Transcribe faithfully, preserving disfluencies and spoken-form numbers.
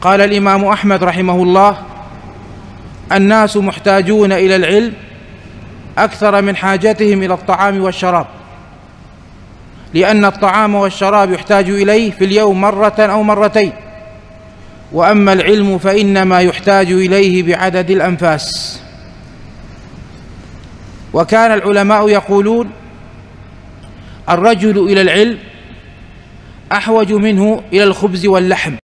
قال الإمام أحمد رحمه الله: الناس محتاجون إلى العلم أكثر من حاجتهم إلى الطعام والشراب، لأن الطعام والشراب يحتاج إليه في اليوم مرة أو مرتين، وأما العلم فإنما يحتاج إليه بعدد الأنفاس. وكان العلماء يقولون: الرجل إلى العلم أحوج منه إلى الخبز واللحم.